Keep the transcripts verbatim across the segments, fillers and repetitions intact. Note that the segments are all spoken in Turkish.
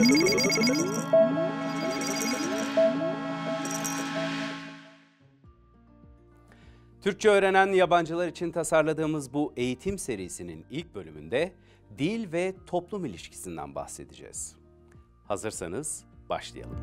Türkçe öğrenen yabancılar için tasarladığımız bu eğitim serisinin ilk bölümünde dil ve toplum ilişkisinden bahsedeceğiz. Hazırsanız başlayalım.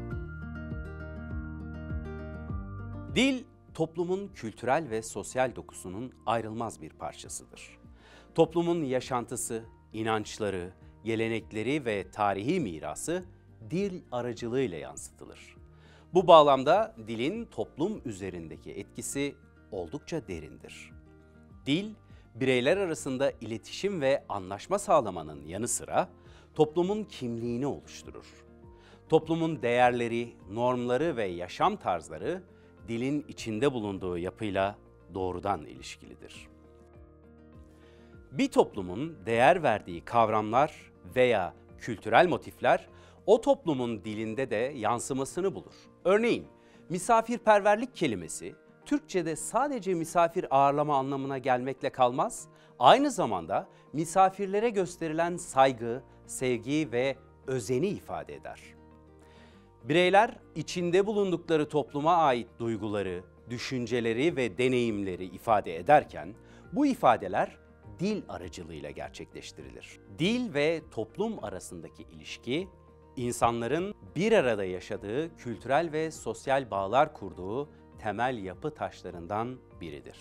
Dil, toplumun kültürel ve sosyal dokusunun ayrılmaz bir parçasıdır. Toplumun yaşantısı, inançları, gelenekleri ve tarihi mirası dil aracılığıyla yansıtılır. Bu bağlamda dilin toplum üzerindeki etkisi oldukça derindir. Dil, bireyler arasında iletişim ve anlaşma sağlamanın yanı sıra toplumun kimliğini oluşturur. Toplumun değerleri, normları ve yaşam tarzları dilin içinde bulunduğu yapıyla doğrudan ilişkilidir. Bir toplumun değer verdiği kavramlar veya kültürel motifler o toplumun dilinde de yansımasını bulur. Örneğin misafirperverlik kelimesi Türkçe'de sadece misafir ağırlama anlamına gelmekle kalmaz, aynı zamanda misafirlere gösterilen saygı, sevgi ve özeni ifade eder. Bireyler içinde bulundukları topluma ait duyguları, düşünceleri ve deneyimleri ifade ederken bu ifadeler dil aracılığıyla gerçekleştirilir. Dil ve toplum arasındaki ilişki, insanların bir arada yaşadığı kültürel ve sosyal bağlar kurduğu temel yapı taşlarından biridir.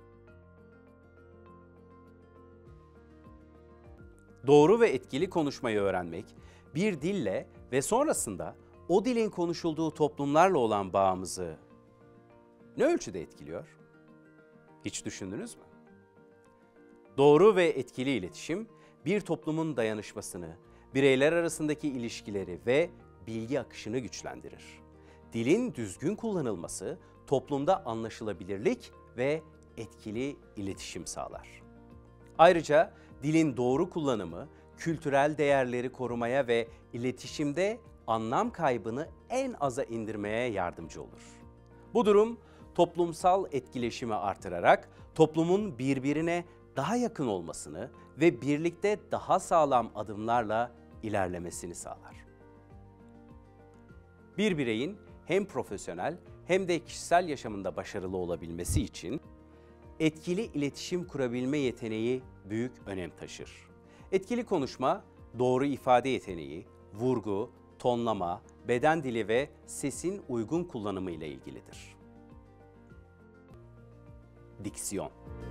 Doğru ve etkili konuşmayı öğrenmek, bir dille ve sonrasında o dilin konuşulduğu toplumlarla olan bağımızı ne ölçüde etkiliyor? Hiç düşündünüz mü? Doğru ve etkili iletişim, bir toplumun dayanışmasını, bireyler arasındaki ilişkileri ve bilgi akışını güçlendirir. Dilin düzgün kullanılması, toplumda anlaşılabilirlik ve etkili iletişim sağlar. Ayrıca dilin doğru kullanımı, kültürel değerleri korumaya ve iletişimde anlam kaybını en aza indirmeye yardımcı olur. Bu durum, toplumsal etkileşimi artırarak toplumun birbirine daha yakın olmasını ve birlikte daha sağlam adımlarla ilerlemesini sağlar. Bir bireyin hem profesyonel hem de kişisel yaşamında başarılı olabilmesi için etkili iletişim kurabilme yeteneği büyük önem taşır. Etkili konuşma, doğru ifade yeteneği, vurgu, tonlama, beden dili ve sesin uygun kullanımı ile ilgilidir. Diksiyon.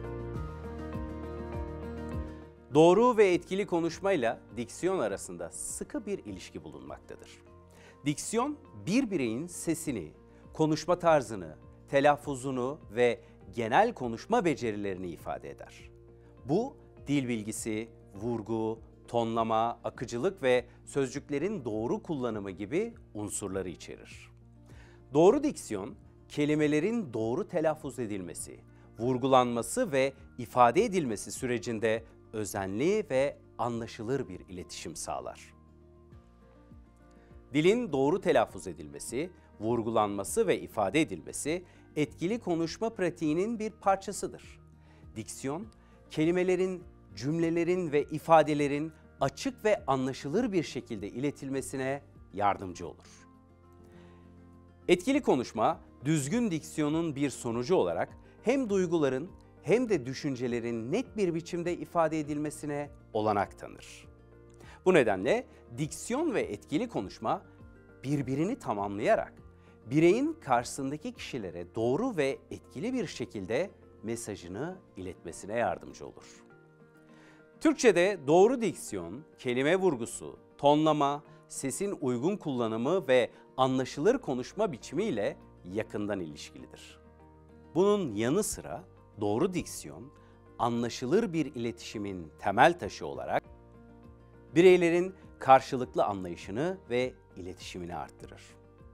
Doğru ve etkili konuşmayla diksiyon arasında sıkı bir ilişki bulunmaktadır. Diksiyon, bir bireyin sesini, konuşma tarzını, telaffuzunu ve genel konuşma becerilerini ifade eder. Bu, dil bilgisi, vurgu, tonlama, akıcılık ve sözcüklerin doğru kullanımı gibi unsurları içerir. Doğru diksiyon, kelimelerin doğru telaffuz edilmesi, vurgulanması ve ifade edilmesi sürecinde özenli ve anlaşılır bir iletişim sağlar. Dilin doğru telaffuz edilmesi, vurgulanması ve ifade edilmesi etkili konuşma pratiğinin bir parçasıdır. Diksiyon, kelimelerin, cümlelerin ve ifadelerin açık ve anlaşılır bir şekilde iletilmesine yardımcı olur. Etkili konuşma, düzgün diksiyonun bir sonucu olarak hem duyguların hem de düşüncelerin net bir biçimde ifade edilmesine olanak tanır. Bu nedenle diksiyon ve etkili konuşma birbirini tamamlayarak bireyin karşısındaki kişilere doğru ve etkili bir şekilde mesajını iletmesine yardımcı olur. Türkçe'de doğru diksiyon, kelime vurgusu, tonlama, sesin uygun kullanımı ve anlaşılır konuşma biçimiyle yakından ilişkilidir. Bunun yanı sıra doğru diksiyon, anlaşılır bir iletişimin temel taşı olarak bireylerin karşılıklı anlayışını ve iletişimini arttırır.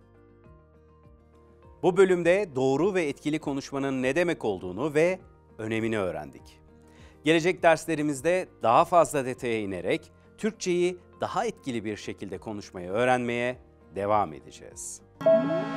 Bu bölümde doğru ve etkili konuşmanın ne demek olduğunu ve önemini öğrendik. Gelecek derslerimizde daha fazla detaya inerek Türkçeyi daha etkili bir şekilde konuşmayı öğrenmeye devam edeceğiz.